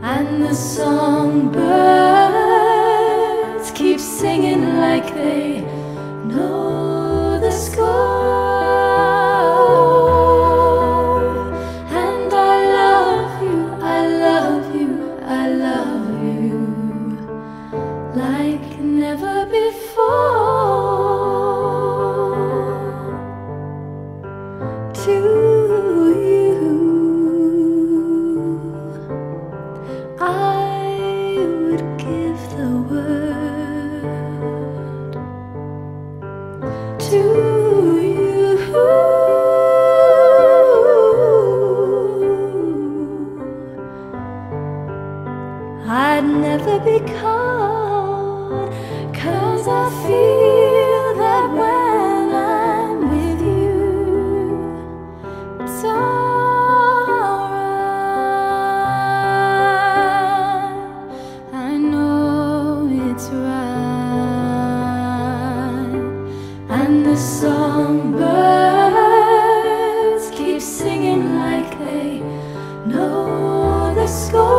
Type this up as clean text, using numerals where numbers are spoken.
and the songbirds keep singing like they know the score. And I love you, I love you, I love you like never before. To you I would give the world. To you I'd never be caught, 'cause I feel that when I'm with you it's alright. I know it's right. And the songbirds keep singing like they know the score.